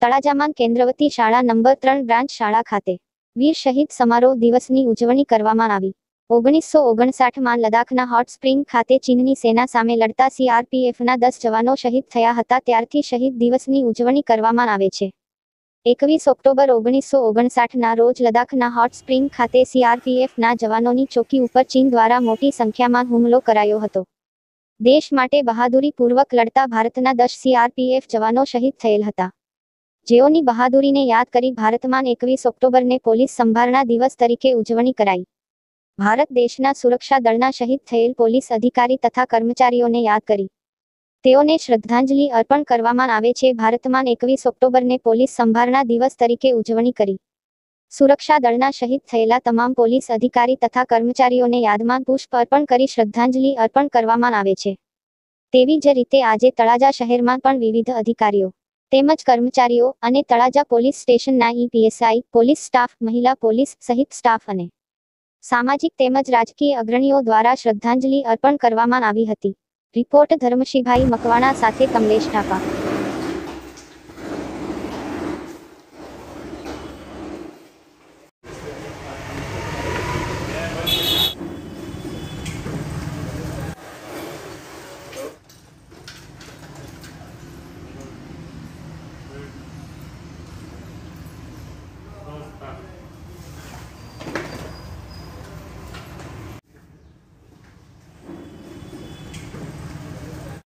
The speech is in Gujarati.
તળાજામાં કેન્દ્રવતી શાળા નંબર 3 બ્રાન્ચ શાળા ખાતે વીર શહીદ સમારોહ દિવસની ઉજવણી કરવામાં આવી। 1959માં લદ્દાખના હોટ સ્પ્રિંગ ખાતે ચીનની સેના સામે લડતા સીઆરપીએફના 10 જવાનો શહીદ થયા હતા। ત્યારથી શહીદ દિવસની ઉજવણી કરવામાં આવે છે। 21 ઓક્ટોબર 1959ના રોજ લદ્દાખના હોટ સ્પ્રિંગ ખાતે સીઆરપીએફના જવાનોની ચોકી ઉપર ચીન દ્વારા મોટી સંખ્યામાં હુમલો કરાયો હતો। દેશ માટે બહાદુરીપૂર્વક લડતા ભારતના 10 સીઆરપીએફ જવાનો શહીદ થયેલ હતા, જેઓની બહાદુરીને યાદ કરી ભારતમાં 21 ઓક્ટોબરને પોલીસ સંભારણા દિવસ તરીકે ઉજવણી કરાઈ। ભારત દેશના સુરક્ષા દળના શહીદ થયેલ પોલીસ અધિકારી તથા કર્મચારીઓને યાદ કરી તેઓને શ્રદ્ધાંજલિ અર્પણ કરવામાં આવે છે। ભારતમાં 21 ઓક્ટોબરને પોલીસ સંભારણા દિવસ તરીકે ઉજવણી કરી સુરક્ષા દળના શહીદ થયેલા તમામ પોલીસ અધિકારી તથા કર્મચારીઓને યાદમાં પુષ્પ અર્પણ કરી શ્રદ્ધાંજલિ અર્પણ કરવામાં આવે છે। તેવી જ રીતે આજે તળાજા શહેરમાં પણ વિવિધ અધિકારીઓ તેમજ કર્મચારીઓ અને તળાજા પોલીસ સ્ટેશનના એસઆઈ, પોલીસ સ્ટાફ, મહિલા પોલીસ સહિત સ્ટાફ અને સામાજિક તેમજ રાજકીય અગ્રણીઓ દ્વારા શ્રદ્ધાંજલિ અર્પણ કરવામાં આવી હતી। રિપોર્ટ ધર્મશીભાઈ મકવાણા સાથે કમલેશ ઢાપા।